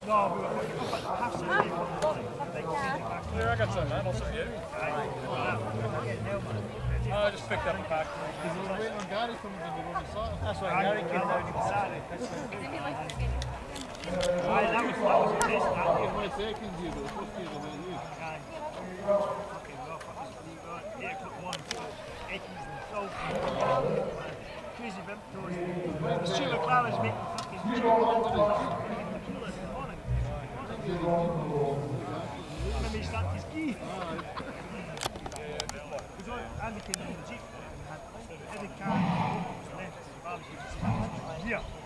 No, we were half Yeah, I got some, man. I'll send you. I just picked up a pack. Because we're waiting on Gary coming in the room inside. That's why Gary came down and decided. Is it like That was a test. It's my second year, but it's supposed to be the way you. Fucking rough. Yeah, put one, Eckies and salt. Crazy bimp toast. Stuart Clara's making fucking maybe he started his key. Andy came in the Jeep and had every car left. Yeah.